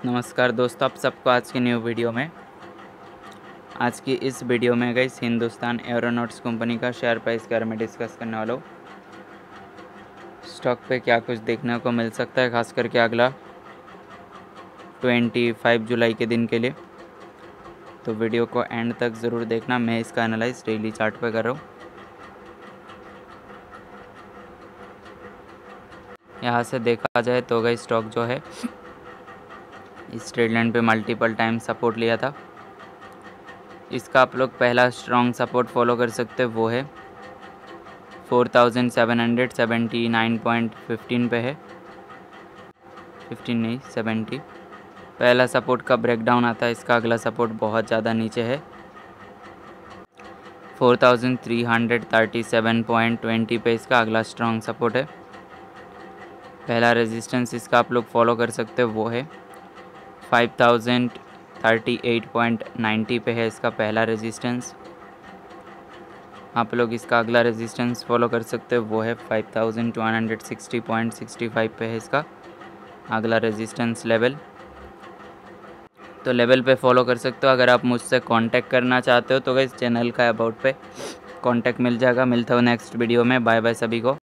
नमस्कार दोस्तों, आप सबको आज की न्यू वीडियो में। आज की इस वीडियो में गाइस हिंदुस्तान एरोनॉट्स कंपनी का शेयर प्राइस के बारे में डिस्कस करने वाला हूँ। स्टॉक पे क्या कुछ देखने को मिल सकता है, खास करके अगला 25 जुलाई के दिन के लिए। तो वीडियो को एंड तक ज़रूर देखना। मैं इसका एनालाइज डेली चार्ट पे कर रहा हूँ। यहाँ से देखा जाए तो गाइस स्टॉक जो है इस ट्रेड लाइन पे मल्टीपल टाइम सपोर्ट लिया था। इसका आप लोग पहला स्ट्रॉन्ग सपोर्ट फॉलो कर सकते हैं, वो है 4779.15 पे है। 15 नहीं 70। पहला सपोर्ट का ब्रेकडाउन आता है। इसका अगला सपोर्ट बहुत ज़्यादा नीचे है, 4337.20 पे इसका अगला स्ट्रॉन्ग सपोर्ट है। पहला रेजिस्टेंस इसका आप लोग फॉलो कर सकते हो, वो है 5038.90 पे है इसका पहला रेजिस्टेंस। आप लोग इसका अगला रेजिस्टेंस फॉलो कर सकते हो, वो है 5260.65 पे है इसका अगला रेजिस्टेंस लेवल। तो लेवल पे फॉलो कर सकते हो। अगर आप मुझसे कांटेक्ट करना चाहते हो तो गाइस चैनल का अबाउट पे कांटेक्ट मिल जाएगा। मिलता हूँ नेक्स्ट वीडियो में। बाय बाय सभी को।